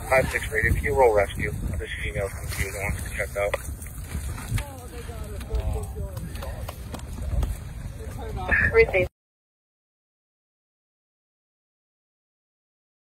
5-6 rated. Can you roll rescue? This female's confused and wants to check out. Receive.